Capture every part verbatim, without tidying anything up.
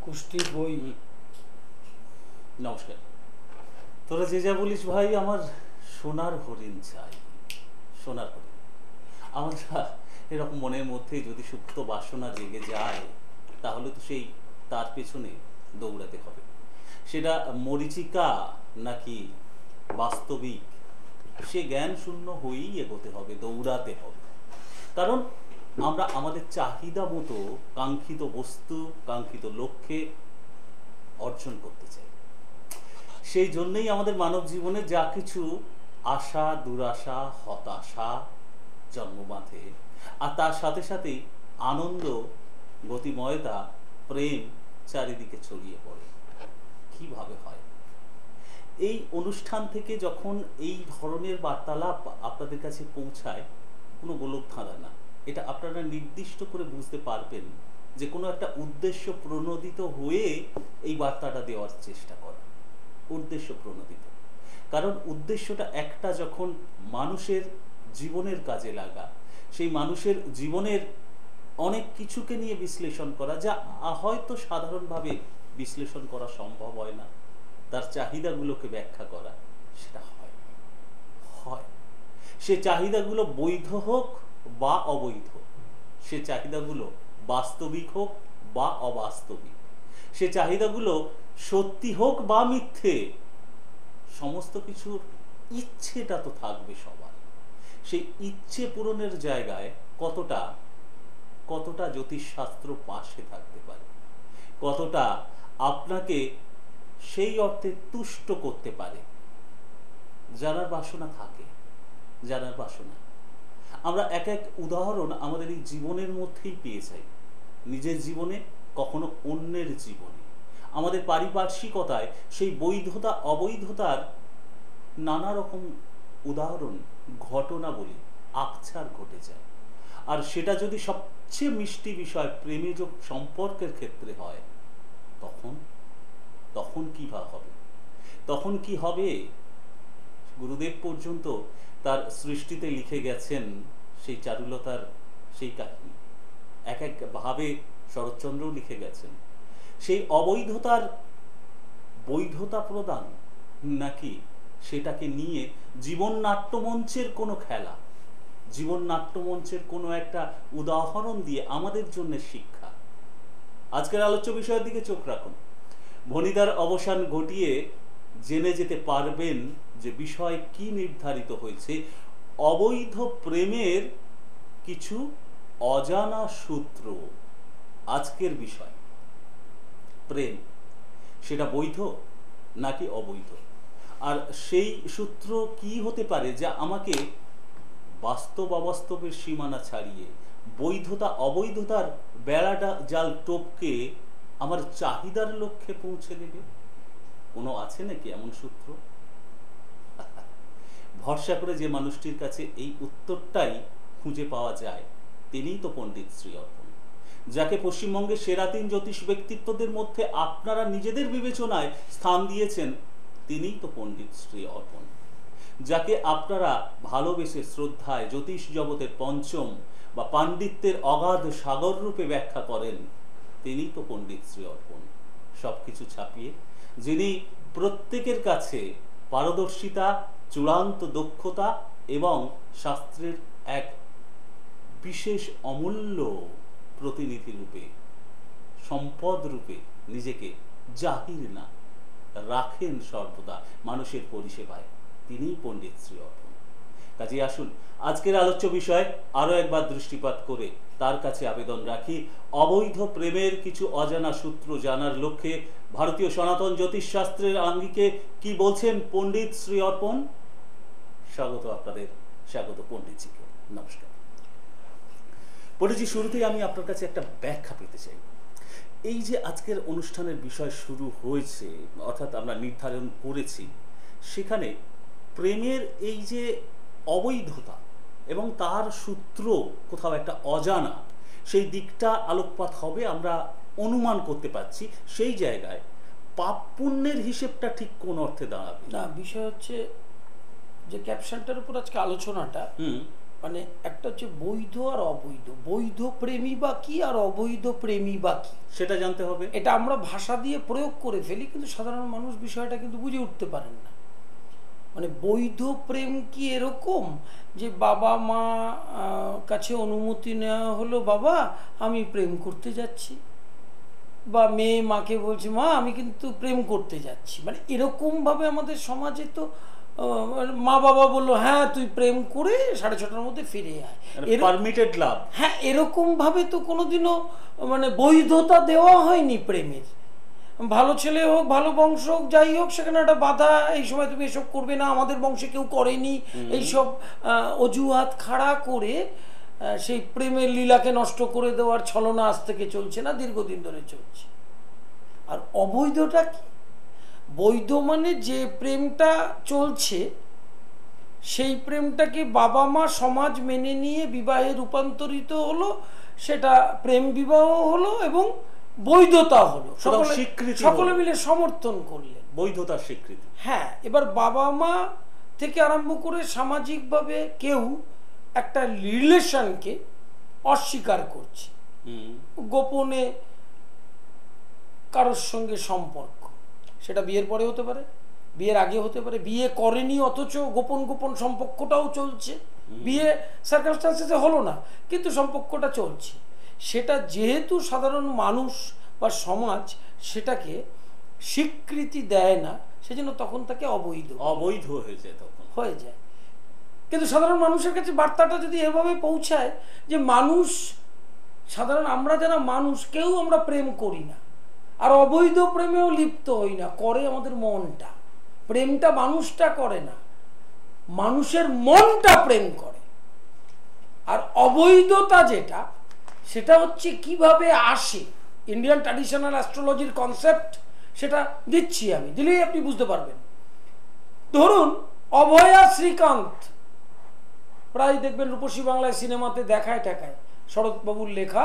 কুষ্টি বই। নমস্কার। তোরা যে যা বলিস ভাই, আমার সোনার হরিণ চাই, সোনার হরিণ। আমার এরকম মনের মধ্যে যদি সুপ্ত বাসনা জেগে যায়, তাহলে তো সেই তার পেছনে দৌড়াতে হবে। সেটা মরীচিকা নাকি বাস্তবিক, সে জ্ঞান শূন্য হয়েই এগোতে হবে, দৌড়াতে হবে। কারণ আমরা আমাদের চাহিদা মতো কাঙ্ক্ষিত বস্তু, কাঙ্ক্ষিত লক্ষ্যে অর্জন করতে চাই। সেই জন্যই আমাদের মানব জীবনে যা কিছু আশা, দুরাশা, হতাশা জন্ম বাঁধে, আর তার সাথে সাথেই আনন্দ, গতিময়তা, প্রেম চারিদিকে ছড়িয়ে পড়ে। কিভাবে হয়? এই অনুষ্ঠান থেকে যখন এই ধরনের বার্তালাপ আপনাদের কাছে পৌঁছায়, কোনো গোলক ধাঁধা না, এটা আপনারা নির্দিষ্ট করে বুঝতে পারবেন যে কোনো একটা উদ্দেশ্য প্রণোদিত হয়ে এই বার্তাটা দেওয়ার চেষ্টা করা। উদ্দেশ্য প্রণোদিত, কারণ উদ্দেশ্যটা একটা, যখন মানুষের জীবনের কাজে লাগা, সেই মানুষের জীবনের অনেক কিছুকে নিয়ে বিশ্লেষণ করা, যা হয়তো সাধারণভাবে বিশ্লেষণ করা সম্ভব হয় না, তার চাহিদাগুলোকে ব্যাখ্যা করা, সেটা হয় হয় সে চাহিদাগুলো বৈধ হোক বা অবৈধ, সে চাহিদাগুলো বাস্তবিক হোক বা অবাস্তবিক, সে চাহিদাগুলো সত্যি হোক বা মিথ্যে, সমস্ত কিছুর ইচ্ছেটা তো থাকবে সবার। সেই ইচ্ছে পূরণের জায়গায় কতটা কতটা জ্যোতিষশাস্ত্র পাশে থাকতে পারে, কতটা আপনাকে সেই অর্থে তুষ্ট করতে পারে, জানার বাসনা থাকে। জানার বাসনা আমরা এক এক উদাহরণ আমাদের এই জীবনের মধ্যেই পেয়ে যাই। নিজের জীবনে, কখনো অন্যের জীবনে, আমাদের পারিপার্শ্বিকতায় সেই বৈধতা অবৈধতার নানা রকম উদাহরণ, ঘটনা বলি, আকছার ঘটে যায়। আর সেটা যদি সবচেয়ে মিষ্টি বিষয় প্রেমীজ সম্পর্কের ক্ষেত্রে হয়, তখন তখন কি হবে? তখন কি হবে? গুরুদেব পর্যন্ত তার সৃষ্টিতে লিখে গেছেন সেই চারুলতার সেই কাহিনী, এক এক ভাবে শরৎচন্দ্রও লিখে গেছেন। সেই অবৈধতার বৈধতা প্রদান, নাকি সেটাকে নিয়ে জীবন নাট্যমঞ্চের কোনো খেলা, জীবন নাট্যমঞ্চের কোনো একটা উদাহরণ দিয়ে আমাদের জন্য শিক্ষা। আজকের আলোচ্য বিষয়ের দিকে চোখ রাখুন। ভণিতার অবসান ঘটিয়ে জেনে যেতে পারবেন যে বিষয় কি নির্ধারিত হয়েছে। অবৈধ প্রেমের কিছু অজানা সূত্র আজকের বিষয়। প্রেম সেটা বৈধ নাকি অবৈধ, আর সেই সূত্র কি হতে পারে যা আমাকে বাস্তব অবাস্তবের সীমানা ছাড়িয়ে বৈধতা অবৈধতার বেড়াটা জাল টপকে আমার চাহিদার লক্ষ্যে পৌঁছে দেবে? কোনো আছে নাকি এমন সূত্র? ভরসা করে যে মানুষটির কাছে এই উত্তরটাই খুঁজে পাওয়া যায়, তিনিই তো পণ্ডিত শ্রী অর্পণ, যাকে পশ্চিমবঙ্গের সেরা তিন জ্যোতিষ ব্যক্তিত্বদের মধ্যে আপনারা নিজেদের বিবেচনায় স্থান দিয়েছেন। তিনিই তো পণ্ডিত শ্রী অর্পণ, যাকে আপনারা ভালোবেসে শ্রদ্ধায় জ্যোতিষ জগতের পঞ্চম বা পাণ্ডিত্যের অগাধ সাগর রূপে ব্যাখ্যা করেন। তিনিই তো পণ্ডিত শ্রী অর্পণ। সবকিছু ছাপিয়ে যিনি প্রত্যেকের কাছে পারদর্শিতা, চূড়ান্ত দক্ষতা এবং শাস্ত্রের এক বিশেষ অমূল্য প্রতিনিধি রূপে, সম্পদ রূপে নিজেকে জাহির না রাখেন সর্বদা মানুষের পরিষেবায়, তিনিই পণ্ডিত শ্রী অর্পণ। কাজে আসুন আজকের আলোচ্য বিষয় আরো একবার দৃষ্টিপাত করে তার কাছে আবেদন রাখি। অবৈধ প্রেমের কিছু অজানা সূত্র জানার লক্ষ্যে ভারতীয় সনাতন জ্যোতিষশাস্ত্রের আঙ্গিকে কি বলছেন পণ্ডিত শ্রী অর্পণ। স্বাগত আপনাদের, স্বাগত পণ্ডিতজিকে। নমস্কার পণ্ডিতজি। শুরুতেই আমি আপনার কাছে একটা ব্যাখ্যা পেতে চাই। এই যে আজকের অনুষ্ঠানের বিষয় শুরু হয়েছে, অর্থাৎ আমরা নির্ধারণ করেছি, সেখানে প্রেমের এই যে অবৈধতা এবং তার সূত্র কোথাও একটা অজানা, সেই দিকটা আলোকপাত হবে। আমরা অনুমান করতে পারছি সেই জায়গায় পাপ পুণ্যের হিসেবটা ঠিক কোন অর্থে দাঁড়াবে? না, বিষয় হচ্ছে যে ক্যাপশনটার উপর আজকে আলোচনাটা, মানে একটা হচ্ছে বৈধ আর অবৈধ, বৈধ প্রেমী বা কি আর অবৈধ প্রেমী বা কি সেটা জানতে হবে। এটা আমরা ভাষা দিয়ে প্রয়োগ করে ফেলি, কিন্তু সাধারণ মানুষ বিষয়টা কিন্তু বুঝে উঠতে পারেন না। মানে বৈধ প্রেম কি এরকম যে বাবা মা কাছে অনুমতি নেওয়া হলো, বাবা আমি প্রেম করতে যাচ্ছি, বা মেয়ে মাকে বলছে মা আমি কিন্তু প্রেম করতে যাচ্ছি, মানে এরকমভাবে আমাদের সমাজে তো মা বাবা বললো হ্যাঁ তুই প্রেম করে সাড়ে ছটার মধ্যে ফিরে আয়, পারমিটেড লাভ। হ্যাঁ এরকম ভাবে তো কোনোদিনও মানে বৈধতা দেওয়া হয়নি প্রেমের। ভালো ছেলে হোক, ভালো বংশ হোক, যাই হোক, সেখানে একটা বাধা, এই সময় তুমি এসব করবে না, আমাদের বংশে কেউ করেনি, এইসব অজুহাত খাড়া করে সেই প্রেমের লীলাকে নষ্ট করে দেওয়ার ছলনা আজ থেকে চলছে না, দীর্ঘদিন ধরে চলছে। আর অবৈধটা কি? বৈধ মানে যে প্রেমটা চলছে সেই প্রেমটাকে বাবা মা সমাজ মেনে নিয়ে বিবাহে রূপান্তরিত হলো, সেটা প্রেম বিবাহ হলো এবং বৈধতা হলো, স্বীকৃতি, সকলে মিলে সমর্থন করলেন, বৈধতার স্বীকৃতি। হ্যাঁ, এবার বাবা মা থেকে আরম্ভ করে সামাজিকভাবে কেউ একটা রিলেশনকে অস্বীকার করছে, গোপনে কারোর সঙ্গে সম্পর্ক, সেটা বিয়ের পরে হতে পারে, বিয়ের আগে হতে পারে, বিয়ে করেনি অথচ গোপন গোপন সম্পর্কটাও চলছে, বিয়ে সার্কামস্ট্যান্সেসে হলো না কিন্তু সম্পর্কটা চলছে, সেটা যেহেতু সাধারণ মানুষ বা সমাজ সেটাকে স্বীকৃতি দেয় না, সেজন্য তখন তাকে অবৈধ অবৈধ হয়ে যায়, তখন হয়ে যায়। কিন্তু সাধারণ মানুষের কাছে বার্তাটা যদি এভাবে পৌঁছায় যে মানুষ, সাধারণ আমরা যারা মানুষ কেউ আমরা প্রেম করি না, আর অবৈধ প্রেমেও লিপ্ত হই না, করে আমাদের মনটা, প্রেমটা মানুষটা করে না, মানুষের মনটা প্রেম করে। আর অবৈধতা যেটা, সেটা হচ্ছে কিভাবে আসে, ইন্ডিয়ান ট্র্যাডিশনাল অ্যাস্ট্রোলজির কনসেপ্ট সেটা দিচ্ছি আমি, দিলেই আপনি বুঝতে পারবেন। ধরুন অভয়া শ্রীকান্ত, প্রায় দেখবেন রূপসী বাংলায় সিনেমাতে দেখায় টেকায়, শরৎবাবুর লেখা,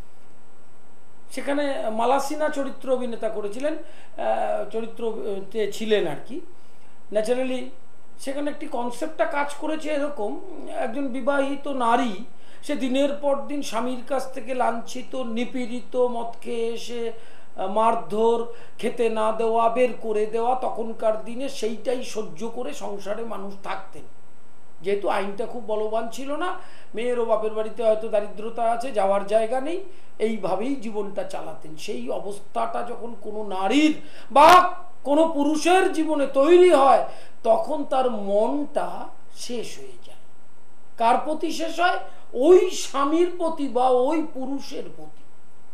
সেখানে মালাসিনা চরিত্র অভিনেতা করেছিলেন, চরিত্রতে ছিলেন আর কি। ন্যাচারালি সেখানে একটি কনসেপ্টটা কাজ করেছে এরকম, একজন বিবাহিত নারী, সে দিনের পর দিন স্বামীর কাছ থেকে লাঞ্ছিত, নিপীড়িত, মদ খেয়ে এসে মারধর, খেতে না দেওয়া, বের করে দেওয়া, তখনকার দিনে সেইটাই সহ্য করে সংসারে মানুষ থাকতেন। যেহেতু আইনটা খুব বলবান ছিল না, মেয়েরও বাপের বাড়িতে হয়তো দারিদ্রতা আছে, যাওয়ার জায়গা নেই, এইভাবেই জীবনটা চালাতেন। সেই অবস্থাটা যখন কোনো নারীর বা কোনো পুরুষের জীবনে তৈরি হয়, তখন তার মনটা শেষ হয়ে যায়। কার প্রতি শেষ হয়? ওই স্বামীর প্রতি বা ওই পুরুষের প্রতি।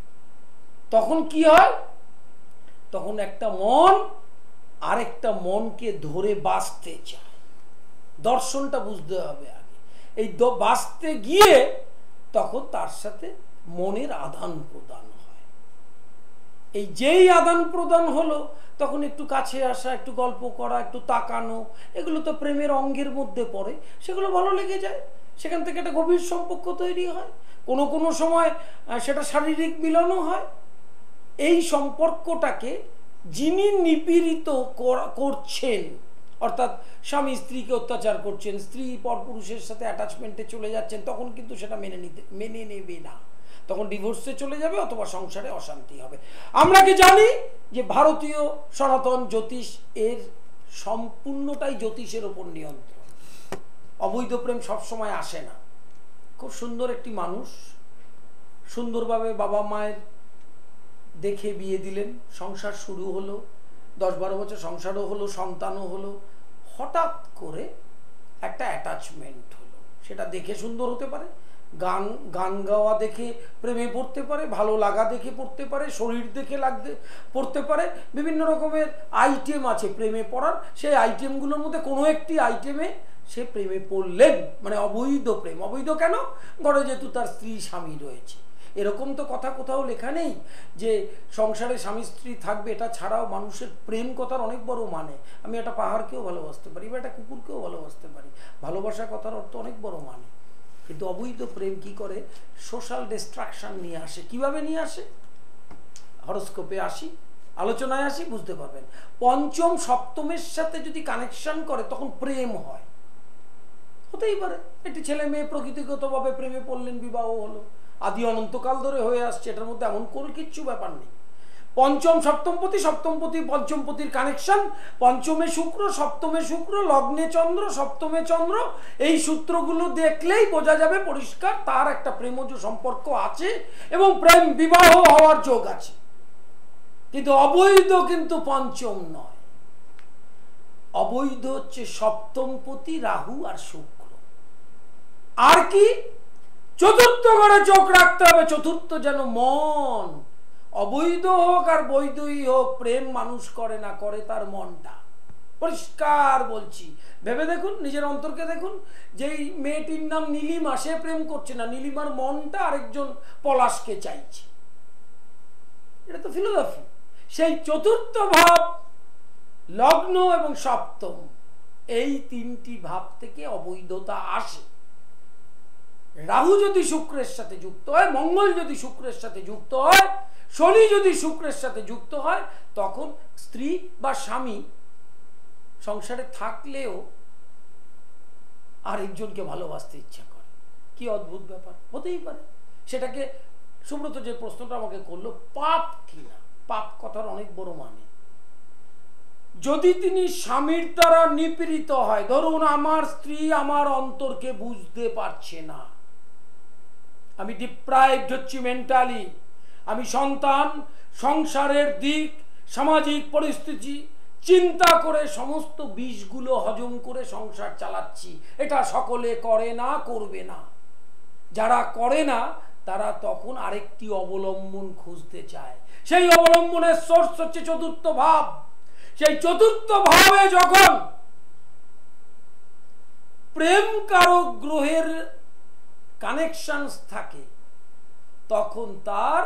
তখন কি হয়? তখন একটা মন আরেকটা মনকে ধরে বাঁচতে চায়। দর্শনটা বুঝতে হবে আগে। এই বাঁচতে গিয়ে তখন তার সাথে মনের আদান প্রদান হয়। এই যেই আদান প্রদান হলো, তখন একটু কাছে আসা, একটু গল্প করা, একটু তাকানো, এগুলো তো প্রেমের অঙ্গের মধ্যে পড়ে, সেগুলো ভালো লেগে যায়, সেখান থেকে একটা গভীর সম্পর্ক তৈরি হয়, কোনো কোনো সময় সেটা শারীরিক মিলনও হয়। এই সম্পর্কটাকে যিনি নিপীড়িত করছেন, অর্থাৎ স্বামী স্ত্রীকে অত্যাচার করছেন, স্ত্রী পরপুরুষের সাথে অ্যাটাচমেন্টে চলে যাচ্ছেন, তখন কিন্তু সেটা মেনে নিতে মেনে নেবে না, তখন ডিভোর্সে চলে যাবে অথবা সংসারে অশান্তি হবে। আমরা কি জানি যে ভারতীয় সনাতন জ্যোতিষ এর সম্পূর্ণটাই জ্যোতিষের ওপর নিয়ন্ত্রণ। অবৈধ প্রেম সবসময় আসে না। খুব সুন্দর একটি মানুষ, সুন্দরভাবে বাবা মায়ের দেখে বিয়ে দিলেন, সংসার শুরু হলো, দশ বারো বছর সংসারও হলো, সন্তানও হলো, হঠাৎ করে একটা অ্যাটাচমেন্ট হলো। সেটা দেখে সুন্দর হতে পারে, গান গান গাওয়া দেখে প্রেমে পড়তে পারে, ভালো লাগা দেখে পড়তে পারে, শরীর দেখে লাগতে পড়তে পারে, বিভিন্ন রকমের আইটেম আছে প্রেমে পড়ার। সেই আইটেমগুলোর মধ্যে কোনো একটি আইটেমে সে প্রেমে পড়লেন, মানে অবৈধ প্রেম। অবৈধ কেন? ঘরে যেহেতু তার স্ত্রী স্বামী রয়েছে। এরকম তো কথা কোথাও লেখা নেই যে সংসারে স্বামী স্ত্রী থাকবে। এটা ছাড়াও মানুষের প্রেম কথার অনেক বড় মানে। আমি একটা পাহাড়কেও ভালোবাসতে পারি বা একটা কুকুরকেও ভালোবাসতে পারি, ভালোবাসা কথার অর্থ অনেক বড় মানে। কিন্তু অবৈধ প্রেম কি করে? সোশ্যাল ডিস্ট্রাকশন নিয়ে আসে। কিভাবে নিয়ে আসে? হরোস্কোপে আসি, আলোচনায় আসি, বুঝতে পারবেন। পঞ্চম সপ্তমের সাথে যদি কানেকশন করে তখন প্রেম হয়। হতেই পারে একটি ছেলে মেয়ে প্রকৃতিগতভাবে প্রেমে পড়লেন, বিবাহ হলো, আদি অনন্তকাল ধরে হয়ে আসছে, এটার মধ্যে এমন কোনো কিচ্ছু ব্যাপার নেই। পঞ্চম সপ্তমপতি, সপ্তমপতি পঞ্চমপতির কানেকশন, পঞ্চমে শুক্র, সপ্তমে শুক্র, লগ্নে চন্দ্র, সপ্তমে চন্দ্র, এই সূত্রগুলো দেখলেই বোঝা যাবে পরিষ্কার তার একটা প্রেমজ সম্পর্ক আছে এবং প্রেম বিবাহ হওয়ার যোগ আছে। কিন্তু অবৈধ কিন্তু পঞ্চম নয়, অবৈধ হচ্ছে সপ্তমপতি রাহু আর শুক্র। আর কি? চতুর্থ ঘরে চোখ রাখতে হবে, চতুর্থ যেন মন। অবৈধ হোক আর বৈধই হোক, প্রেম মানুষ করে না, করে তার মনটা। পরিষ্কার বলছি, ভেবে দেখুন, নিজের অন্তরকে দেখুন। যেই মেয়েটির নাম নীলিমা, সে প্রেম করছে না, নীলিমার মনটা আরেকজন পলাশকে চাইছে। এটা তো ফিলোসফি। সেই চতুর্থ ভাব, লগ্ন এবং সপ্তম, এই তিনটি ভাব থেকে অবৈধতা আসে। রাহু যদি শুক্রের সাথে যুক্ত হয়, মঙ্গল যদি শুক্রের সাথে যুক্ত হয়, শনি যদি শুক্রের সাথে যুক্ত হয়, তখন স্ত্রী বা স্বামী সংসারে থাকলেও আরেকজনকে ভালোবাসতে ইচ্ছা করে। কি অদ্ভুত ব্যাপার! হতেই পারে। সেটাকে সুব্রত যে প্রশ্নটা আমাকে করলো, পাপ কিনা, পাপ কথার অনেক বড় মানে। যদি তিনি স্বামীর দ্বারা নিপীড়িত হয়, ধরুন আমার স্ত্রী আমার অন্তরকে বুঝতে পারছে না, আমি ডিপ্রাইভড হচ্ছি মেন্টালি, আমি সন্তান, সংসারের দিক, সামাজিক পরিস্থিতি চিন্তা করে সমস্ত বিষগুলো হজম করে সংসার চালাচ্ছি। এটা সকলে করে না, করবে না। যারা করে না তারা তখন আরেকটি অবলম্বন খুঁজতে চায়। সেই অবলম্বনের সোর্স হচ্ছে চতুর্থ ভাব। সেই চতুর্থ ভাবে যখন প্রেম কারক গ্রহের কানেকশন থাকে, তখন তার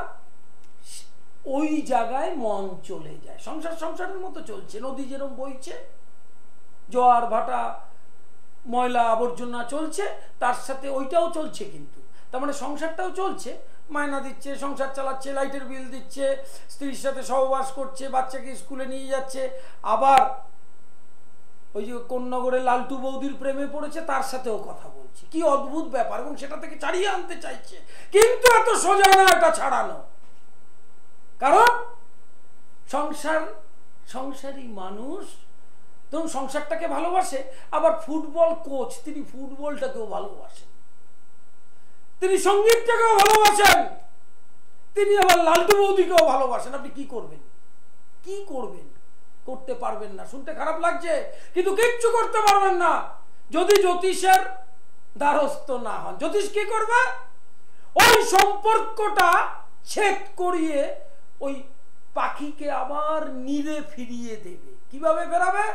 ওই জায়গায় মন চলে যায়। সংসার সংসারের মতো চলছে, নদী যেরকম বইছে, জোয়ার ভাটা, ময়লা আবর্জনা চলছে, তার সাথে ওইটাও চলছে। কিন্তু তার মানে সংসারটাও চলছে, মায়না দিচ্ছে, সংসার চালাচ্ছে, লাইটের বিল দিচ্ছে, স্ত্রীর সাথে সহবাস করছে, বাচ্চাকে স্কুলে নিয়ে যাচ্ছে, আবার ওই যে কোন্নগরে লালটু বৌদির প্রেমে পড়েছে, তার সাথেও কথা বলছে। কি অদ্ভুত ব্যাপার! এবং সেটা থেকে ছাড়িয়ে আনতে চাইছে, কিন্তু এত সোজা না এটা ছাড়ানো। কারণ সংসার, সংসারী মানুষ তখন সংসারটাকে ভালোবাসে। আবার ফুটবল কোচ, তিনি ফুটবলটাকেও ভালোবাসেন, তিনি সঙ্গীতটাকেও ভালোবাসেন, তিনি আবার লালটু বৌদিকেও ভালোবাসেন। আপনি কি করবেন? কি করবেন? করতে পারবেন না। শুনতে খারাপ লাগছে, কিন্তু কিচ্ছু করতে পারবেন না যদি জ্যোতিষের দ্বারস্থ না হন। জ্যোতিষ কি করবে? ওই সম্পর্কটা ছেদ করিয়ে ওই পাখিকে আবার নীড়ে ফিরিয়ে দেবে। কিভাবে ফেরাবে?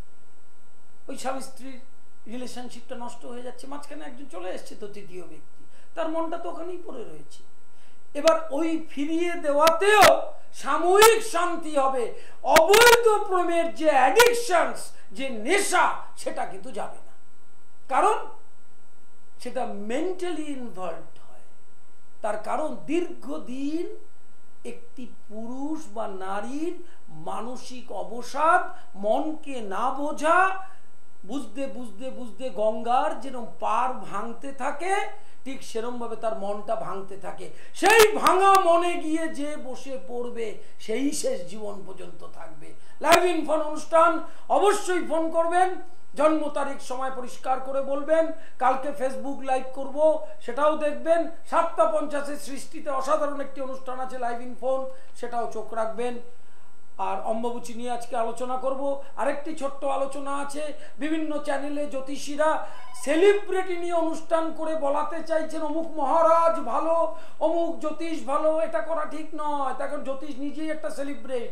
ওই স্বামী স্ত্রীর রিলেশনশিপটা নষ্ট হয়ে যাচ্ছে, মাঝখানে একজন চলে এসছে, তো তৃতীয় ব্যক্তি, তার মনটা তো ওখানেই পড়ে রয়েছে। এবার ওই ফিরিয়ে দেওয়াতেও সাময়িক শান্তি হবে, অবৈধ প্রেমের যে অ্যাডিকশনস, যে নেশা, সেটা কিন্তু যাবে না। কারণ সেটা মেন্টালি ইনভলভড হয়। তার কারণ দীর্ঘদিন একটি পুরুষ বা নারীর মানসিক অবসাদ, মনকে না বোঝা, বুঝতে বুঝতে বুঝতে গঙ্গার যেরকম পার ভাঙতে থাকে, ঠিক সেরকম ভাবে তার মনটা ভাঙতে থাকে। সেই ভাঙা মনে গিয়ে যে বসে পড়বে, সেই শেষ জীবন পর্যন্ত থাকবে। লাইভ ইন ফোন অনুষ্ঠান, অবশ্যই ফোন করবেন, জন্ম তারিখ সময় পরিষ্কার করে বলবেন। কালকে ফেসবুক লাইভ করব, সেটাও দেখবেন। সাতটা পঞ্চাশের সৃষ্টিতে অসাধারণ একটি অনুষ্ঠান আছে লাইভ ইন ফোন, সেটাও চোখ রাখবেন। আর অম্বুবাচী নিয়ে আজকে আলোচনা করব। আরেকটি ছোট্ট আলোচনা আছে, বিভিন্ন চ্যানেলে জ্যোতিষীরা সেলিব্রিটি নিয়ে অনুষ্ঠান করে বলাতে চাইছেন অমুক মহারাজ ভালো, অমুক জ্যোতিষ ভালো। এটা করা ঠিক নয়। তখন জ্যোতিষ নিজেই একটা সেলিব্রেট।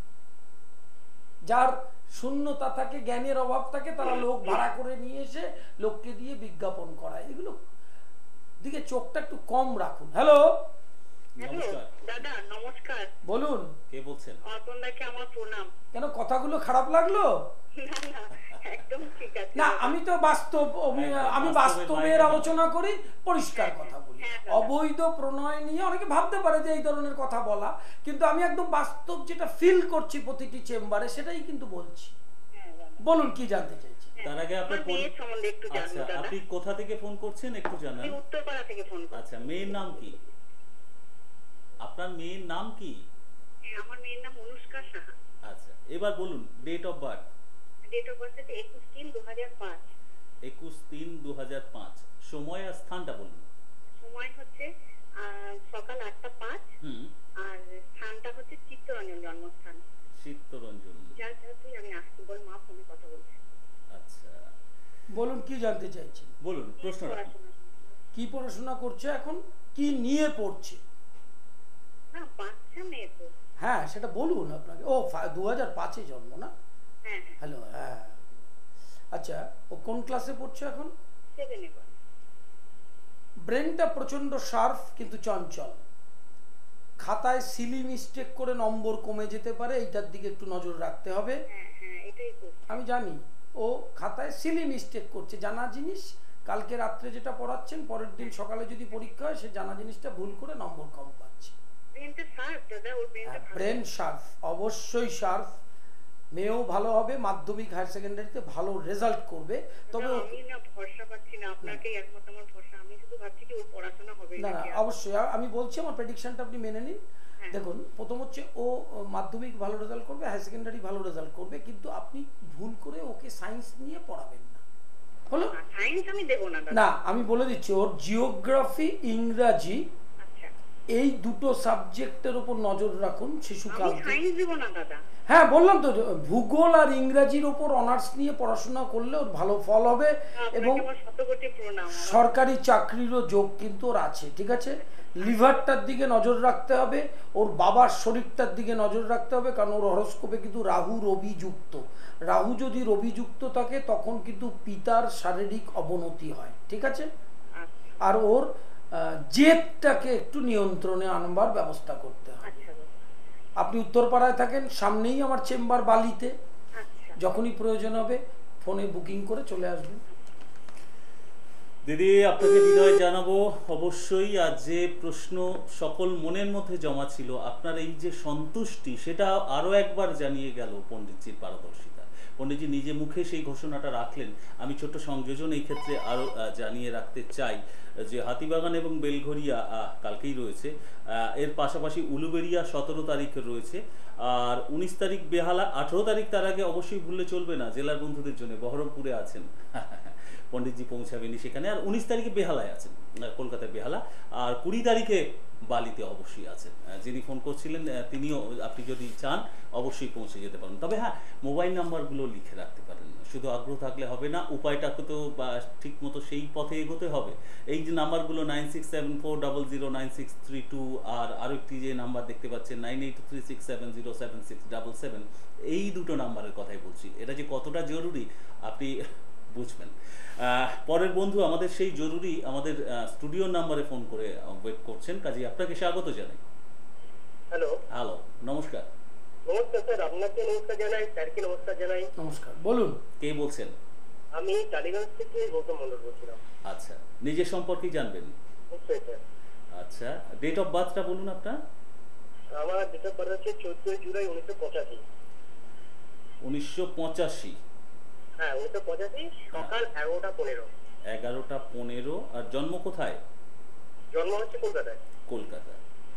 যার শূন্যতা থাকে, জ্ঞানের অভাব থাকে, তারা লোক ভাড়া করে নিয়ে এসে লোককে দিয়ে বিজ্ঞাপন করায়। এগুলো দিকে চোখটা একটু কম রাখুন। হ্যালো দাদা, নমস্কার। বলুন, কে বলছেন? অর্পণদাকে আমার প্রণাম। কেন কথাগুলো খারাপ লাগলো? না না, একদম ঠিক আছে। না, আমি তো বাস্তব, আমি বাস্তবের আলোচনা করি, পরিষ্কার কথা বলি। অবৈধ প্রণয় নিয়ে অনেকে ভাবতে পারে যে এই ধরনের কথা বলা, কিন্তু আমি একদম বাস্তব যেটা ফিল করছি প্রতিটি চেম্বারে, সেটাই কিন্তু বলছি। হ্যাঁ দাদা, বলুন কি জানতে চাইছেন। তার আগে আপনার আমার পরি- মেয়ের সম্বন্ধে একটু জানবো আচ্ছা, দাদা। আপনি কোথা থেকে ফোন করছেন একটু জানান। আমি উত্তরপাড়া থেকে ফোন করছি। আচ্ছা, মেয়ের নাম কি? আপনার মেয়ের নাম কি? হ্যাঁ, আমার মেয়ের নাম অনুষ্কা সাহা। আচ্ছা, এবার বলুন date of birth. Date of birth হচ্ছে একুশ তিন দু হাজার পাঁচ। একুশ তিন দু হাজার পাঁচ। সময় আর স্থানটা বলুন। সময় হচ্ছে আহ, সকাল আটটা পাঁচ। হুম। আর স্থানটা হচ্ছে চিত্তরঞ্জন জন্মস্থান। চিত্তরঞ্জন। যার সাথেই আমি আসছি বল, মা ফোনে কথা বলছে। আচ্ছা, বলুন কি জানতে চাইছেন। বলুন প্রশ্ন রাখুন। পড়াশোনা কি পড়াশোনা করছে এখন, কি নিয়ে পড়ছে? না, বাচ্চা মেয়ে তো। হ্যাঁ সেটা বলুন আপনাকে। ও দু হাজার পাঁচে জন্ম না? হ্যাঁ হ্যাঁ, হ্যালো, হ্যাঁ। আচ্ছা, ও কোন ক্লাসে পড়ছে এখন? সেভেনে পড়ে। ব্রেনটা প্রচন্ড শার্প কিন্তু চঞ্চল। খাতায় সিলি মিস্টেক করে নম্বর কমে যেতে পারে, এইটার দিকে একটু নজর রাখতে হবে। হ্যাঁ হ্যাঁ, এটাই করছে। আমি জানি ও খাতায় সিলি মিস্টেক করছে, জানা জিনিস কালকে রাত্রে যেটা পড়াচ্ছেন পরের দিন সকালে যদি পরীক্ষা হয় সে জানা জিনিসটা ভুল করে নম্বর কম পাচ্ছে। ব্রেনটা শার্প দাদা, ওর ব্রেনটা ভালো। ব্রেন শার্প, অবশ্যই শার্প। মেয়েও ভালো হবে, মাধ্যমিক হায়ার সেকেন্ডারিতে ভালো রেজাল্ট করবে। তবে না, ও- আমি না ভরসা পাচ্ছি না, আপনাকেই একমাত্র আমার ভরসা। আমি শুধু ভাবছি কি ওর পড়াশোনা হবে না না নাকি। অবশ্যই আ- আমি বলছি আমার প্রেডিকশনটা আপনি মেনে নিন। হ্যাঁ। দেখুন, প্রথম হচ্ছে ও ও মাধ্যমিক ভালো রেজাল্ট করবে, হায়ার সেকেন্ডারি ভালো রেজাল্ট করবে, কিন্তু আপনি ভুল করে ওকে সায়েন্স নিয়ে পড়াবেন না, হলো? সায়েন্স আমি দেবো না দাদা। না, আমি বলে দিচ্ছি ওর জিওগ্রাফি, ইংরাজি আচ্ছা, এই দুটো সাবজেক্টের উপর নজর রাখুন শিশুকাল আমি থেকে। সায়েন্স দেবো না দাদা। হ্যাঁ বললাম তো, ভূগোল আর ইংরাজির ওপর অনার্স নিয়ে পড়াশোনা করলে ওর ভালো ফল হবে এবং আপনাকে আমার শতকোটি প্রণাম। আমার- সরকারি চাকরিরও যোগ কিন্তু ওর আছে, ঠিক আছে? লিভারটার দিকে নজর রাখতে হবে, ওর বাবার শরীরটার দিকে নজর রাখতে হবে, কারণ ওর হরস্কোপে কিন্তু রাহু রবি যুক্ত। রাহু যদি রবি যুক্ত থাকে তখন কিন্তু পিতার শারীরিক অবনতি হয়, ঠিক আছে? আচ্ছা আর ওর আহ, জেদটাকে একটু নিয়ন্ত্রণে আনবার ব্যবস্থা করতে হবে। আচ্ছা দাদা, আপনি উত্তরপাড়ায় থাকেন, সামনেই আমার চেম্বার বালিতে, আচ্ছা। যখনই প্রয়োজন হবে ফোনে বুকিং করে চলে আসবেন। দিদি আপনাকে বিদায় জানাবো অবশ্যই। আর যে প্রশ্ন সকল মনের মধ্যে জমা ছিল, আপনার এই যে সন্তুষ্টি সেটা আরো একবার জানিয়ে গেল পণ্ডিতজির পারদর্শিতা। পণ্ডিতজি নিজে মুখে সেই ঘোষণাটা রাখলেন। আমি ছোট্ট সংযোজন এই ক্ষেত্রে আরো আহ, জানিয়ে রাখতে চাই যে হাতিবাগান এবং বেলঘরিয়া আহ, কালকেই রয়েছে, আহ, এর পাশাপাশি উলুবেড়িয়া সতেরো তারিখ রয়েছে, আর উনিশ তারিখ বেহালা, আঠেরো তারিখ তার আগে অবশ্যই ভুললে চলবে না জেলার বন্ধুদের জন্য বহরমপুরে আছেন পণ্ডিতজি পৌঁছাবেনি সেখানে, আর উনিশ তারিখে বেহালায় আছেন, আহ, কলকাতায় বেহালা, আর কুড়ি তারিখে বালিতে অবশ্যই আছেন। আহ, যিনি ফোন করছিলেন আহ, তিনিও, আপনি যদি চান অবশ্যই পৌঁছে যেতে পারেন। তবে হ্যাঁ, মোবাইল নাম্বারগুলো লিখে রাখতে পারেন, শুধু আগ্রহ থাকলে হবে না, উপায়টাকে তো ঠিক মতো সেই পথে এগোতে হবে। এই যে নাম্বারগুলো nine six seven four double zero nine six three two, আর আরও একটি যে নাম্বার দেখতে পাচ্ছেন nine eight three six seven zero seven six double seven, এই দুটো নাম্বারের কথাই বলছি। এটা যে কতটা জরুরি আপনি বুঝবেন। পরের বন্ধু আমাদের সেই জরুরি আমাদের স্টুডিওর নাম্বারে ফোন করে ওয়েট করছেন, কাজে আপনাকে স্বাগত জানাই। হ্যালো হ্যালো, নমস্কার। নমস্কার স্যার, আপনাকে নমস্কার জানাই, স্যারকে নমস্কার জানাই। নমস্কার, বলুন। কে বলছেন? আমি টালিগঞ্জ থেকে গৌতম মন্ডল বলছিলাম। আচ্ছা, নিজের সম্পর্কে জানবেন? নিশ্চয়ই স্যার। আচ্ছা, ডেট অফ বার্থটা বলুন আপনার। আমার ডেট অফ বার্থ হচ্ছে চোদ্দই জুলাই উনিশশো পঁচাশি। উনিশশো পঁচাশি। হ্যাঁ, উনিশশো পঁচাশি, সকাল এগারোটা পনেরো। এগারোটা পনেরো। আর জন্ম কোথায়? জন্ম হচ্ছে কলকাতায়। কলকাতা।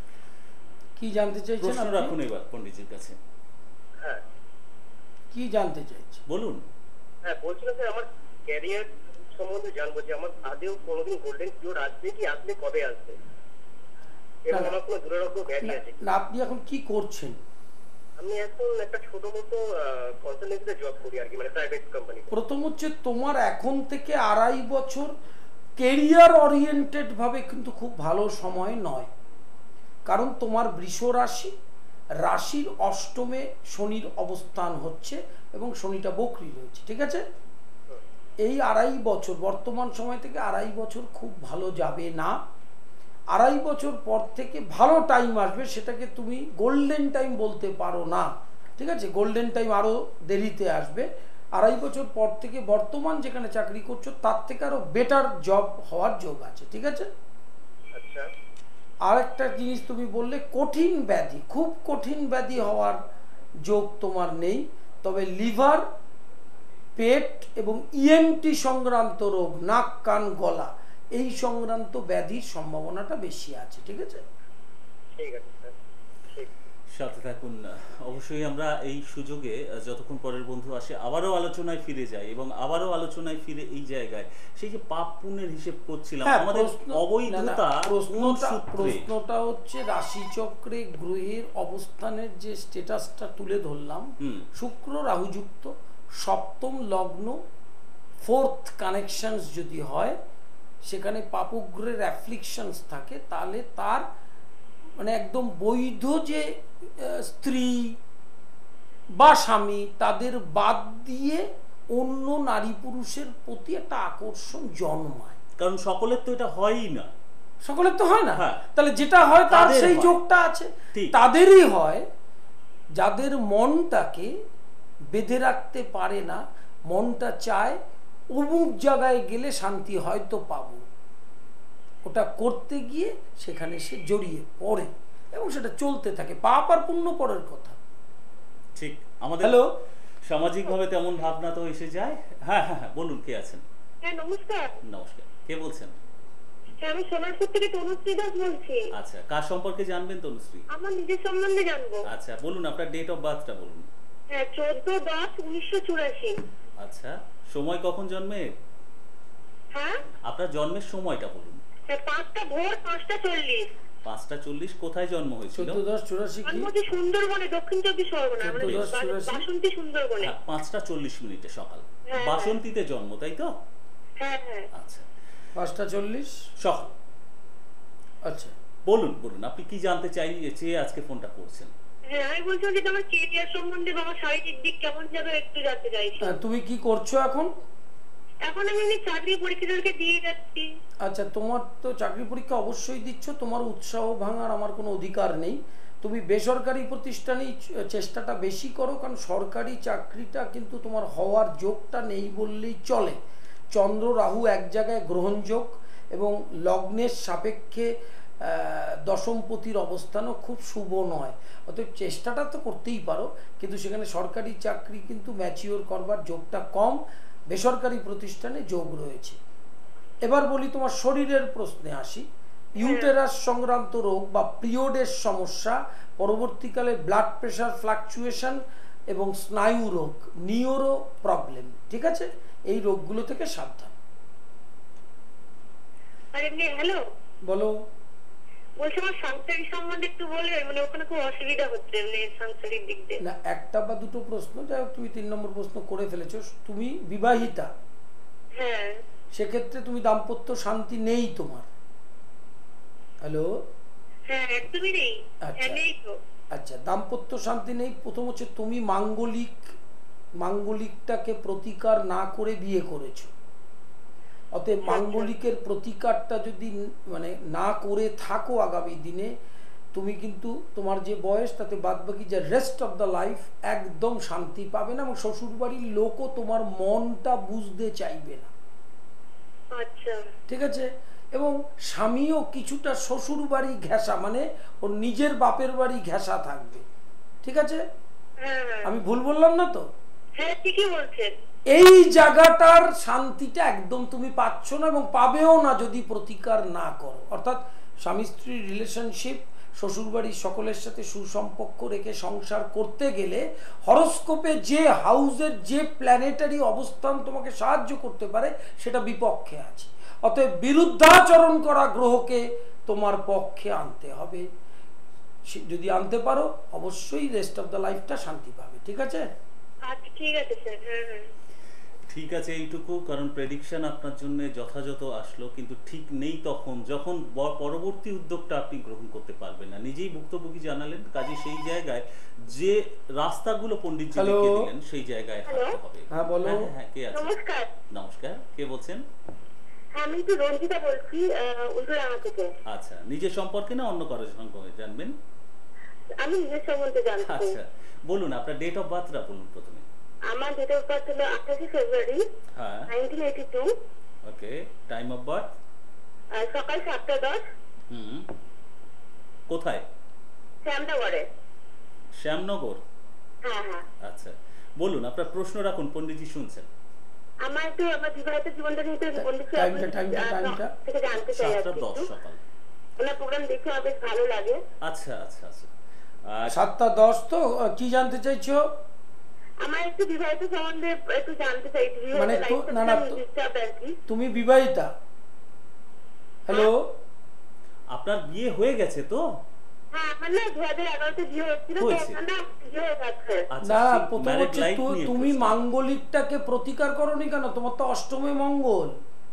কি জানতে চাইছেন প্রশ্ন আপনি? রাখুন এবার পণ্ডিতজির কাছে। হ্যাঁ কি জানতে চাইছেন বলুন। হ্যাঁ বলছিলাম স্যার, আমার ক্যারিয়ার সম্বন্ধে জানবো যে আমার আদেও কোনোদিন গোল্ডেন পিরিয়ড আসবে কি, আসলে কবে আসবে, এবং না, না। আমার কোনো দুরারোগ্য ব্যাধি না, আছে। না, আপনি এখন কি করছেন? আমি এখন একটা ছোট মতো কনসালটেন্সিতে জব করি আর কি, মানে প্রাইভেট কোম্পানি। প্রথম হচ্ছে তোমার এখন থেকে আড়াই বছর কেরিয়ার ওরিয়েন্টেড ভাবে কিন্তু খুব ভালো সময় নয়, কারণ তোমার বৃষ রাশি, রাশির অষ্টমে শনির অবস্থান হচ্ছে এবং শনিটা বকরি রয়েছে, ঠিক আছে? এই আড়াই বছর, বর্তমান সময় থেকে আড়াই বছর খুব ভালো যাবে না। আড়াই বছর পর থেকে ভালো টাইম আসবে, সেটাকে তুমি গোল্ডেন টাইম বলতে পারো না, ঠিক আছে? গোল্ডেন টাইম আরও দেরিতে আসবে। আড়াই বছর পর থেকে বর্তমান যেখানে চাকরি করছো তার থেকে আরও বেটার জব হওয়ার যোগ আছে, ঠিক আছে? আচ্ছা। আর একটা জিনিস তুমি বললে কঠিন ব্যাধি, খুব কঠিন ব্যাধি হওয়ার যোগ তোমার নেই, তবে লিভার পেট এবং ইএনটি সংক্রান্ত রোগ, নাক কান গলা, এই সংক্রান্ত ব্যাধির সম্ভাবনাটা বেশি আছে। ঠিক আছে, ঠিক আছে স্যার, ঠিক। সাথে থাকুন। অবশ্যই আমরা এই সুযোগে যতক্ষণ পরের বন্ধু আসে আবারও আলোচনায় ফিরে যাই এবং আবারও আলোচনায় ফিরে এই জায়গায় সেই যে পাপ পুণ্যের হিসেব করছিলাম, হ্যাঁ, আমাদের প্রশ্ন- না, না, অবৈধতা কোন প্রশ্নটা সূত্রে? প্রশ্নটা হচ্ছে রাশিচক্রে গ্রহের অবস্থানের যে স্ট্যাটাসটা তুলে ধরলাম, হুম। শুক্র রাহুযুক্ত, সপ্তম লগ্ন, ফোর্থ কানেকশনস যদি হয়, সেখানে পাপগ্রহের অ্যাফ্লিকশনস থাকে, তাহলে তার মানে একদম বৈধ যে আহ, স্ত্রী বা স্বামী তাদের বাদ দিয়ে অন্য নারী পুরুষের প্রতি একটা আকর্ষণ জন্মায়। কারণ সকলের তো এটা হয়ই না। সকলের তো হয় না, হ্যাঁ। তাহলে যেটা হয় তার তাদের সেই হয়। যোগটা আছে। ঠিক। তাদেরই হয় যাদের মনটাকে বেঁধে রাখতে পারে না, মনটা চায় অমুক জায়গায় গেলে শান্তি হয়তো পাবো, ওটা করতে গিয়ে সেখানে সে জড়িয়ে পড়ে এবং সেটা চলতে থাকে। পাপ আর পুণ্য পরের কথা। ঠিক, আমাদের হ্যালো, সামাজিকভাবে তেমন ভাবনা তো এসে যায়। হ্যাঁ হ্যাঁ হ্যাঁ, বলুন কে আছেন? হ্যাঁ নমস্কার। নমস্কার, কে বলছেন? হ্যাঁ আমি সোনারপুর থেকে তনুশ্রী দাস বলছি। আচ্ছা, কার সম্পর্কে জানবেন তনুশ্রী? আমার নিজের সম্বন্ধে জানবো। আচ্ছা বলুন, আপনার ডেট অফ বার্থটা বলুন। হ্যাঁ চোদ্দ দশ উনিশশো চুরাশি। আচ্ছা, সময় কখন জন্মে? হ্যাঁ আপনার জন্মের সময়টা বলুন। হ্যাঁ, পাঁচটা ভোর পাঁচটা চল্লিশ। পাঁচটা চল্লিশ। কোথায় জন্ম হয়েছিল? চোদ্দ দশ চুরাশি কি? আমি বলছি সুন্দরবনে, দক্ষিণ চব্বিশ পরগনা, মানে চোদ্দ দশ চুরাশি? বাসন্তী সুন্দরবনে। হ্যাঁ, পাঁচটা চল্লিশ মিনিটে সকাল। হ্যাঁ। বাসন্তীতে জন্ম, তাই তো? হ্যাঁ হ্যাঁ। আচ্ছা, পাঁচটা চল্লিশ। সকাল। আচ্ছা, বলুন বলুন, আপনি কি জানতে চাই চেয়ে আজকে ফোনটা করছেন? হ্যাঁ আমি বলছিলাম যে আমার কেরিয়ার সম্বন্ধে বা আমার শারীরিক দিক কেমন যাবে একটু জানতে চাইছি। আহ, তুমি কি করছো এখন? এখন আমি এমনি চাকরি পরীক্ষাদেরকে দিয়ে যাচ্ছি। আচ্ছা, তোমার তো চাকরি পরীক্ষা অবশ্যই দিচ্ছ, তোমার উৎসাহ ভাঙার আমার কোনো অধিকার নেই। তুমি বেসরকারি প্রতিষ্ঠানেই চ- চেষ্টাটা বেশি করো, কারণ সরকারি চাকরিটা কিন্তু তোমার হওয়ার যোগটা নেই বললেই চলে। চন্দ্র রাহু এক জায়গায় গ্রহণযোগ এবং লগ্নের সাপেক্ষে আহ, দশমপতির অবস্থানও খুব শুভ নয়। অতএব চেষ্টাটা তো করতেই পারো, কিন্তু সেখানে সরকারি চাকরি কিন্তু ম্যাচিওর করবার যোগটা কম, বেসরকারি প্রতিষ্ঠানে যোগ রয়েছে। এবার বলি তোমার শরীরের প্রশ্নে আসি। ইউটেরাস সংক্রান্ত রোগ বা পিরিয়ডের সমস্যা, পরবর্তীকালে ব্লাড প্রেশার ফ্লাকচুয়েশন এবং স্নায়ু রোগ, নিউরো প্রবলেম, ঠিক আছে? এই রোগগুলো থেকে সাবধান। আর এমনি হ্যালো, বলো। বলছি আমার সাংসারিক সম্বন্ধে একটু বলবেন, মানে ওখানে খুব অসুবিধা হচ্ছে এমনি সাংসারিক দিক দিয়ে। না, একটা বা দুটো প্রশ্ন, যাই হোক তুমি তিন নম্বর প্রশ্ন করে ফেলেছো। তুমি বিবাহিতা, হ্যাঁ সেক্ষেত্রে তুমি দাম্পত্য শান্তি নেই তোমার। হ্যালো, হ্যাঁ একদমই নেই। আচ্ছা। হ্যাঁ নেই তো। আচ্ছা, দাম্পত্য শান্তি নেই। প্রথম হচ্ছে তুমি মাঙ্গলিক মাঙ্গলিকটাকে প্রতিকার না করে বিয়ে করেছো। অতএব মাঙ্গলিকের প্রতিকারটা যদি ন- মানে না করে থাকো আগামী দিনে, তুমি কিন্তু তোমার যে বয়স তাতে বাদবাকি যে রেস্ট অফ দ্য লাইফ একদম শান্তি পাবে না, এবং শ্বশুরবাড়ির লোকও তোমার মনটা বুঝতে চাইবে না। আচ্ছা ঠিক আছে? এবং স্বামীও কিছুটা শ্বশুর বাড়ি ঘেঁষা, মানে ওর নিজের বাপের বাড়ি ঘেঁষা থাকবে। ঠিক আছে? হ্যাঁ হ্যাঁ আমি ভুল বললাম না তো? হ্যাঁ ঠিকই বলছেন। এই জায়গাটার শান্তিটা একদম তুমি পাচ্ছ না এবং পাবেও না যদি প্রতিকার না করো। অর্থাৎ স্বামী স্ত্রীর রিলেশনশিপ, শ্বশুরবাড়ির সকলের সাথে সুসম্পর্ক রেখে সংসার করতে গেলে হরোস্কোপে যে হাউসের যে প্ল্যানেটারি অবস্থান তোমাকে সাহায্য করতে পারে সেটা বিপক্ষে আছে। অতএব বিরুদ্ধাচরণ করা গ্রহকে তোমার পক্ষে আনতে হবে। সে- যদি আনতে পারো অবশ্যই রেস্ট অফ দ্য লাইফটা শান্তি পাবে। ঠিক আছে? আচ্ছা ঠিক আছে স্যার। হ্যাঁ হ্যাঁ ঠিক আছে এইটুকু, কারণ প্রেডিকশন আপনার জন্য যথাযথ আসলো, কিন্তু ঠিক নেই তখন যখন ব- পরবর্তী উদ্যোগটা আপনি গ্রহণ করতে পারবেন না। নিজেই ভুক্তভোগী জানালেন, কাজে সেই জায়গায় যে রাস্তাগুলো পণ্ডিতজি হ্যালো? লিখে দিলেন সেই জায়গায় হ্যালো? হাঁটতে হবে। হ্যাঁ, বলো। হ্যাঁ হ্যাঁ, কে আছে? নমস্কার। নমস্কার, কে বলছেন? হ্যাঁ আমি একটু রঞ্জিতা বলছি উল্টোডাঙ্গা থেকে। আচ্ছা, নিজের সম্পর্কে না অন্য কারোর সম্পর্কে জানবেন? আমি নিজের সম্বন্ধে জানতে চাই। আচ্ছা বলুন, আপনার ডেট অফ বার্থটা বলুন প্রথমে। আমার ডেট অফ বার্থ হলো আঠাশে ফেব্রুয়ারি হ্যাঁ, nineteen eighty two. Okay. Time of birth? সকাল সাতটা দশ। হুম। কোথায়? শ্যামনগরে। শ্যামনগর? হ্যাঁ হ্যাঁ আচ্ছা বলুন, আপনার প্রশ্ন রাখুন, পণ্ডিতজি শুনছেন। আমার তো আমার বিবাহিত জীবনটা নিয়ে তো বন্ধু টাইমটা টাইমটা টাইমটা থেকে জানতে চাই আর সাতটা কি দশ একটু। সকাল। ওনার প্রোগ্রাম দেখে আমার বেশ ভালো লাগে। আচ্ছা আচ্ছা আচ্ছা আহ, সাতটা দশ তো আহ, কি জানতে চাইছো? আমার একটু বিবাহিত সম্বন্ধে একটু জানতে চাই, মানে বিবাহিত তো- না, না, তো- ডিস্টার্ব আর কি। তুমি বিবাহিতা? হ্যালো, আপনার বিয়ে হয়ে গেছে তো? হ্যাঁ, আমার না দু হাজার এগারোতে বিয়ে হচ্ছিল, তো হয়েছে। এখন না বিয়ে হয়ে গেছে। আচ্ছা, না সেই প্রথম married হচ্ছে life তু- নিয়ে তুমি প্রশ্ন। মাঙ্গলিকটাকে প্রতিকার করনি কেন? তোমার তো অষ্টমে মঙ্গল।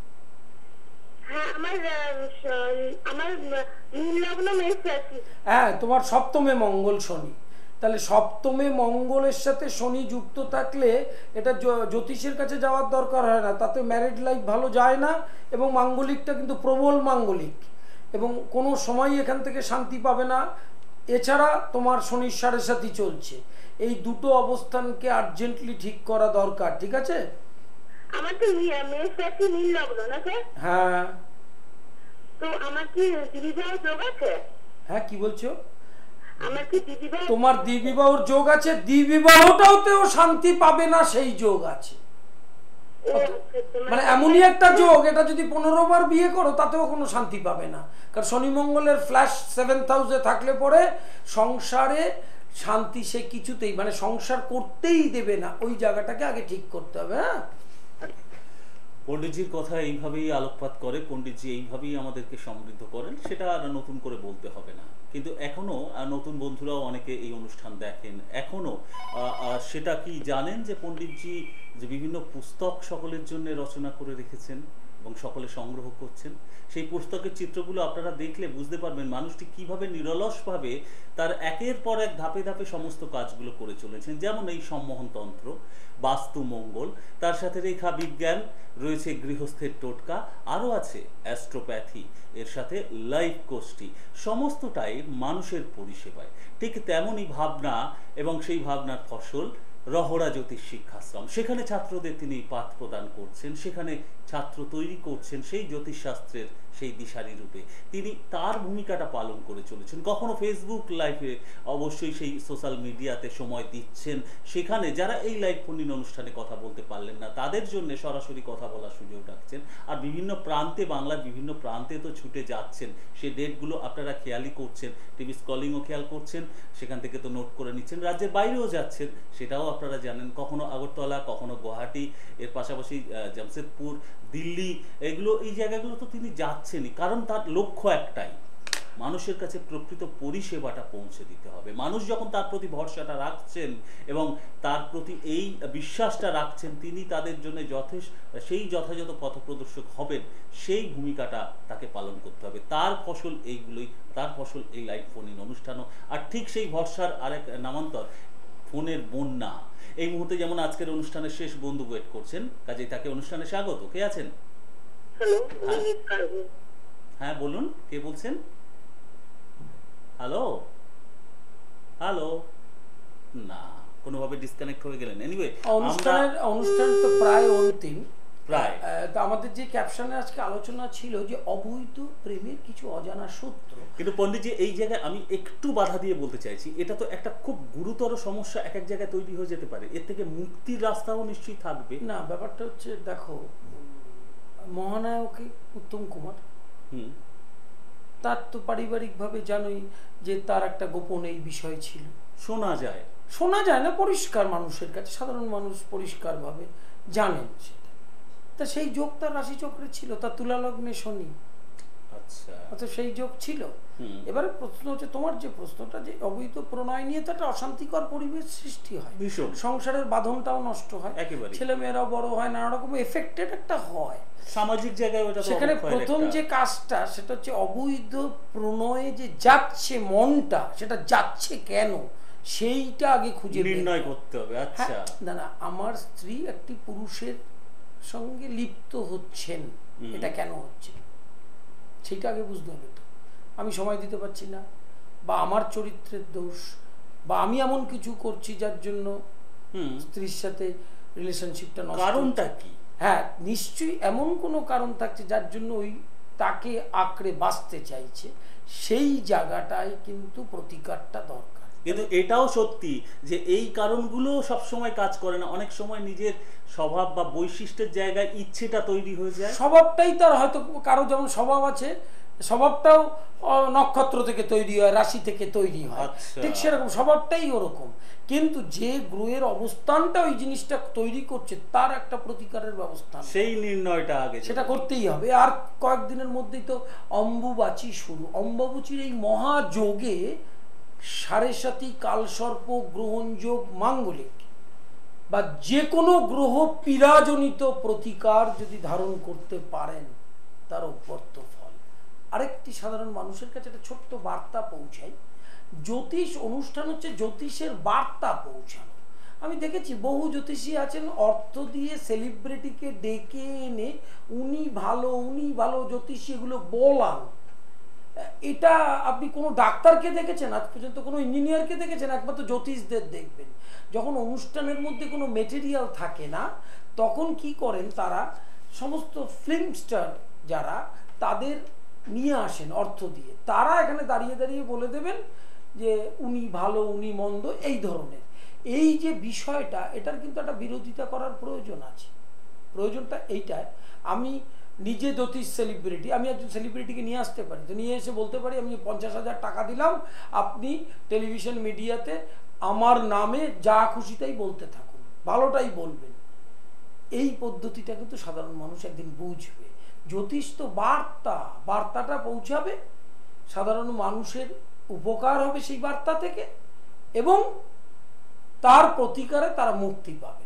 হ্যাঁ, আমার আহ, স- আমার নীল লগ্ন মেষ রাশি। হ্যাঁ, তোমার সপ্তমে মঙ্গল শনি। তাহলে সপ্তমে মঙ্গলের সাথে শনি যুক্ত থাকলে এটা জ্য- জ্যোতিষের কাছে যাওয়ার দরকার হয় না, তাতে ম্যারিড লাইফ ভালো যায় না। এবং মাঙ্গলিকটা কিন্তু প্রবল মাঙ্গলিক, এবং কোনো সময় এখান থেকে শান্তি পাবে না। এছাড়া তোমার শনির সাড়ে সাথী চলছে, এই দুটো অবস্থানকে আর্জেন্টলি ঠিক করা দরকার, ঠিক আছে? আমার তো নি- মেষ রাশি নীল লগ্ন না স্যার? হ্যাঁ তো আমার কি বিবাহ যোগ আছে? হ্যাঁ, কি বলছো? আমার কি বিবাহ? তোমার দ্বিবিবাহর যোগ আছে, দ্বিবিবাহটাওতেও শান্তি পাবে না সেই যোগ আছে। ও, আচ্ছা, আচ্ছা, মানে এমনই একটা যোগ, এটা যদি পনেরো বার বিয়ে করো তাতেও কোনো শান্তি পাবে না। কারণ শনি মঙ্গলের ফ্ল্যাশ সেভেন্থ হাউসে থাকলে পরে সংসারে শান্তি সে কিছুতেই, মানে সংসার করতেই দেবে না। ওই জায়গাটাকে আগে ঠিক করতে হবে। হ্যাঁ, পণ্ডিতজির কথা এইভাবেই আলোকপাত করে, পণ্ডিতজি এইভাবেই আমাদেরকে সমৃদ্ধ করেন, সেটা আর নতুন করে বলতে হবে না। কিন্তু এখনো আহ, নতুন বন্ধুরাও অনেকে এই অনুষ্ঠান দেখেন, এখনো আহ, আহ, সেটা কি জানেন যে পণ্ডিতজি যে বিভিন্ন পুস্তক সকলের জন্য রচনা করে রেখেছেন এবং সকলে সংগ্রহ করছেন? সেই পুস্তকের চিত্রগুলো আপনারা দেখলে বুঝতে পারবেন মানুষটি কিভাবে নিরলসভাবে তার একের পর এক ধাপে ধাপে সমস্ত কাজগুলো করে চলেছেন। যেমন এই সম্মোহন তন্ত্র, বাস্তু মঙ্গল, তার সাথে রেখা বিজ্ঞান, রয়েছে গৃহস্থের টোটকা, আরও আছে অ্যাস্ট্রোপ্যাথি, এর সাথে লাইফ কোচটি, সমস্তটাই মানুষের পরিষেবায়। ঠিক তেমনই ভাবনা, এবং সেই ভাবনার ফসল রহরা জ্যোতিষ শিক্ষাশ্রম। সেখানে ছাত্রদের তিনি পাঠ প্রদান করছেন, সেখানে ছাত্র তৈরি করছেন সেই জ্যোতিষশাস্ত্রের সেই দিশারি রূপে। তিনি তার ভূমিকাটা পালন করে চলেছেন। কখনো ফেসবুক লাইভে, অবশ্যই সেই সোশ্যাল মিডিয়াতে সময় দিচ্ছেন, সেখানে যারা এই লাইভ ফোন ইন অনুষ্ঠানে কথা বলতে পারলেন না তাদের জন্য সরাসরি কথা বলার সুযোগ রাখছেন। আর বিভিন্ন প্রান্তে, বাংলার বিভিন্ন প্রান্তে তো ছুটে যাচ্ছেন, সে ডেটগুলো আপনারা খেয়ালই করছেন, টিভি স্কলিংও খেয়াল করছেন, সেখান থেকে তো নোট করে নিচ্ছেন। রাজ্যের বাইরেও যাচ্ছেন, সেটাও আপনারা জানেন, কখনো আগরতলা, কখনো গুয়াহাটি, এর পাশাপাশি জামশেদপুর, দিল্লি, এগুলো এই জায়গাগুলো তো তিনি যাচ্ছেনই। কারণ তার লক্ষ্য একটাই, মানুষের কাছে প্রকৃত পরিষেবাটা পৌঁছে দিতে হবে। মানুষ যখন তার প্রতি ভরসাটা রাখছেন এবং তার প্রতি এই বিশ্বাসটা রাখছেন, তিনি তাদের জন্য যথেষ্ট সেই যথাযথ পথপ্রদর্শক হবেন, সেই ভূমিকাটা তাকে পালন করতে হবে। তার ফসল এইগুলোই, তার ফসল এই লাইভ ফোন ইন অনুষ্ঠানও। আর ঠিক সেই ভরসার আরেক নামান্তর ফোনের বন্যা। এই মুহূর্তে যেমন আজকের অনুষ্ঠানের শেষ বন্ধু ওয়েট করছেন, কাজেই তাকে অনুষ্ঠানে স্বাগত। কে আছেন? হ্যালো, হ্যাঁ বলুন, কে বলছেন? হ্যালো হ্যালো না, কোনোভাবে ডিসকানেক্ট হয়ে গেলেন। এনিওয়ে, অনুষ্ঠানের অনুষ্ঠান তো প্রায় অন্তিম প্রায়। আহ, তো আমাদের যে ক্যাপশনে আজকে আলোচনা ছিল যে অবৈধ প্রেমের কিছু অজানা সূত্র। কিন্তু পণ্ডিতজি, এই জায়গায় আমি একটু বাধা দিয়ে বলতে চাইছি, এটা তো একটা খুব গুরুতর সমস্যা এক এক জায়গায় তৈরি হয়ে যেতে পারে, এর থেকে মুক্তির রাস্তাও নিশ্চয়ই থাকবে। না, ব্যাপারটা হচ্ছে, দেখো, মহানায়ক উত্তম কুমার, হুম, তার তো পারিবারিকভাবে জানোই যে তার একটা গোপন এই বিষয় ছিল। শোনা যায়, শোনা যায় না, পরিষ্কার মানুষের কাছে, সাধারণ মানুষ পরিষ্কারভাবে জানেন সেটা। তা সেই যোগ তার রাশিচক্রে ছিল, তার তুলা লগ্নে শনি, আচ্ছা, অর্থাৎ সেই যোগ ছিল। হুম, এবারে প্রশ্ন হচ্ছে, তোমার যে প্রশ্নটা, যে অবৈধ প্রণয় নিয়ে তো একটা অশান্তিকর পরিবেশ সৃষ্টি হয়, ভীষণ, সংসারের বাঁধনটাও নষ্ট হয়, একেবারে ছেলে মেয়েরাও বড় হয়, নানা রকম এফেক্টেড একটা হয় সামাজিক জায়গায়। ওটা তো সেখানে অবক্ষয়ের প্রথম একটা- যে কাজটা, সেটা হচ্ছে অবৈধ প্রণয়ে যে যাচ্ছে মনটা, সেটা যাচ্ছে কেন, সেইটা আগে খুঁজে বের নির্ণয় করা। করতে হবে। আচ্ছা, হ্যাঁ, না না, আমার স্ত্রী একটি পুরুষের সঙ্গে লিপ্ত হচ্ছেন, হুম। এটা কেন হচ্ছে সেইটা আগে বুঝতে হবে। তো আমি সময় দিতে পারছি না, বা আমার চরিত্রের দোষ, বা আমি এমন কিছু করছি যার জন্য হুম, স্ত্রীর সাথে রিলেশনশিপটা নষ্ট কারণটা হচ্ছে। কি? হ্যাঁ, নিশ্চয়ই এমন কোনো কারণ থাকছে যার জন্য ওই তাকে আঁকড়ে বাঁচতে চাইছে, সেই জায়গাটায় কিন্তু প্রতিকারটা দরকার। কিন্তু এটাও সত্যি যে এই কারণগুলো সবসময় কাজ করে না, অনেক সময় নিজের স্বভাব বা বৈশিষ্ট্যের জায়গায় ইচ্ছেটা তৈরি হয়ে যায়। স্বভাবটাই তার হয়তো, কারো যেমন স্বভাব আছে, স্বভাবটাও আহ, নক্ষত্র থেকে তৈরি হয়, রাশি থেকে তৈরি হয়, আচ্ছা। ঠিক সেরকম স্বভাবটাই ওরকম। কিন্তু যে গ্রহের অবস্থানটা ওই জিনিসটা তৈরি করছে তার একটা প্রতিকারের ব্যবস্থা নেই। সেই নির্ণয়টা আগে সেটা করতেই হবে। আর কয়েকদিনের মধ্যেই তো অম্বুবাচী শুরু। অম্বুবাচীর এই মহাযোগে সাড়ে সাতি, কালসর্প, গ্রহণযোগ, মাঙ্গলিক বা যে কোনো গ্রহ পীড়াজনিত প্রতিকার যদি ধারণ করতে পারেন তার অব্যর্থ ফল। আরেকটি সাধারণ মানুষের কাছে একটা ছোট্ট বার্তা পৌঁছায়। জ্যোতিষ অনুষ্ঠান হচ্ছে জ্যোতিষের বার্তা পৌঁছানো। আমি দেখেছি বহু জ্যোতিষী আছেন অর্থ দিয়ে সেলিব্রিটিকে ডেকে এনে উনি ভালো উনি ভালো জ্যোতিষী এগুলো বলান। এটা আপনি কোনো ডাক্তারকে দেখেছেন আজ পর্যন্ত, কোনো ইঞ্জিনিয়ারকে দেখেছেন? একমাত্র জ্যোতিষদের দেখবেন। যখন অনুষ্ঠানের মধ্যে কোনো মেটেরিয়াল থাকে না তখন কি করেন তারা, সমস্ত ফিল্ম স্টার যারা, তাদের নিয়ে আসেন অর্থ দিয়ে। তারা এখানে দাঁড়িয়ে দাঁড়িয়ে বলে দেবেন যে উনি ভালো উনি মন্দ, এই ধরনের। এই যে বিষয়টা, এটার কিন্তু একটা বিরোধিতা করার প্রয়োজন আছে। প্রয়োজনটা এইটাই, আমি নিজে জ্যোতিষ সেলিব্রিটি, আমি একজন সেলিব্রিটিকে নিয়ে আসতে পারি, তো নিয়ে এসে বলতে পারি আমি পঞ্চাশ হাজার টাকা দিলাম, আপনি টেলিভিশন মিডিয়াতে আমার নামে যা খুশি তাই বলতে থাকুন, ভালোটাই বলবেন। এই পদ্ধতিটা কিন্তু সাধারণ মানুষ একদিন বুঝবে। জ্যোতিষ তো বার্তা, বার্তাটা পৌঁছাবে, সাধারণ মানুষের উপকার হবে সেই বার্তা থেকে, এবং তার প্রতিকারে তারা মুক্তি পাবে।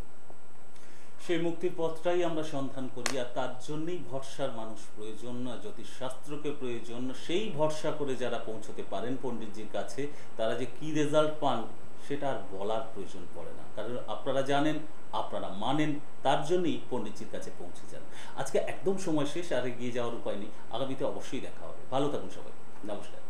সেই মুক্তির পথটাই আমরা সন্ধান করি, আর তার জন্যই ভরসার মানুষ প্রয়োজন, না জ্যোতিষশাস্ত্রকে প্রয়োজন। সেই ভরসা করে যারা পৌঁছতে পারেন পণ্ডিতজির কাছে, তারা যে কি রেজাল্ট পান সেটা আর বলার প্রয়োজন পড়ে না, কারণ আপনারা জানেন, আপনারা মানেন, তার জন্যই পণ্ডিতজির কাছে পৌঁছে যান। আজকে একদম সময় শেষ, আর এগিয়ে যাওয়ার উপায় নেই, আগামীতে অবশ্যই দেখা হবে। ভালো থাকুন সবাই, নমস্কার।